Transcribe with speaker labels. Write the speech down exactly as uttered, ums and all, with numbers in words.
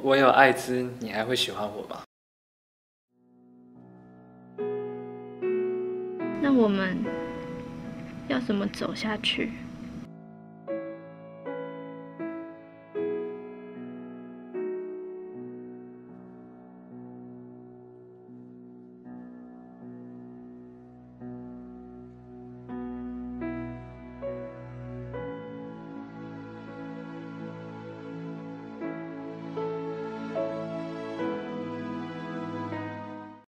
Speaker 1: 我有艾滋，你还会喜欢我吗？
Speaker 2: 那我们要怎么走下去？